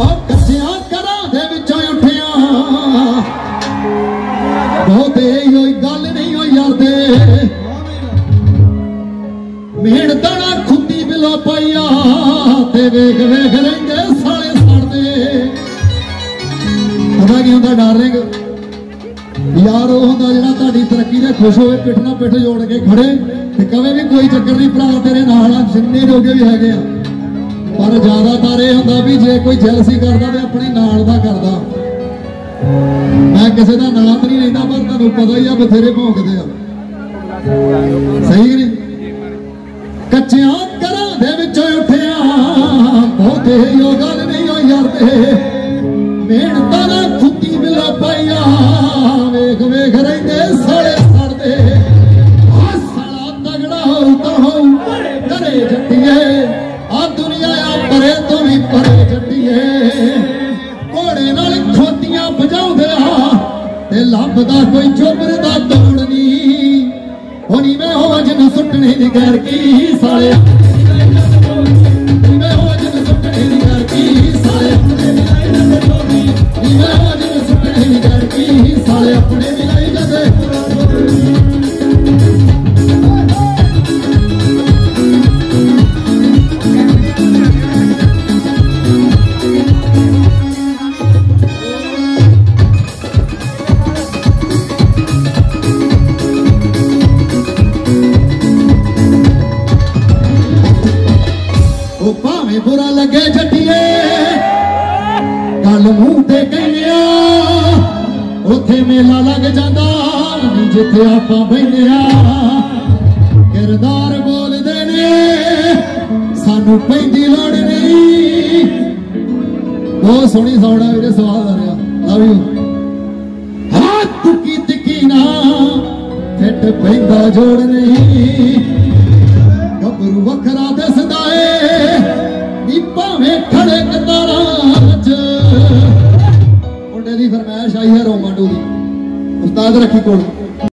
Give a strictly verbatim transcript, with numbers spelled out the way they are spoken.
कच्चियां घरां दे विचों उठिया बहुते होई गल नहीं होई यार दे मेहनत ना खुदी बिलो पाइया ते वेख वेख रहिंदे साले सड़दे पता की हुंदा डार्लिंग यार वो होंदा जिहड़ा तुहाडी तरक्की दे खुश होवे पिठ नाल पिठ जोड़ के खड़े ते कवे भी कोई चक्कर नहीं भरा तेरे नाल जिन्ने जोगे भी हैगे आ पर ज्यादातर यह होंदा भी जे कोई जैलसी करदा ते अपने नाल दा करदा मैं किसी का नाम नहीं लेंदा पर तुहानूं पता ही आ बथेरे भौंकदे आ सही नहीं कच्चियां घरां दे विचों उठिया बहुते हो गल नहीं होई यार ते मेहनत ना खुदी बिलो पाइया वेख वेख रहिंदे साले सड़दे साला तगड़ा होऊ तां होऊ करे जट्टीए आ दुनिया आ परे तो भी परे जट्टीए घोड़े नाल खोतियां बजाउंदे आ ते लभदा कोई चोबर दा तोड़ नहीं होनी मैं हो जिन सुटने दी गैर की साले मैं हो जिन सुटने दी गैर की साले मैं हो जिन सुटने दी गैर की साले अपने मिलाई जदे बुरा लगे जट्टिए गल मूंह ते कहने उथे मेला लग जाता जिथे आपां बहिंदे किरदार बोलदे ने सानू पैंदी लोड़ नहीं बहुत सोहनी साउंड है मेरे सवाल आ रहा लव यू हाथ तुकी तिकी ना फिट पैंदा जोड़ नहीं गबरू वखरा दसदा है भावें खड़े कतारां च मुंडे दी फरमाइश आई है रोमांडू दी उस्ताद रखी कोल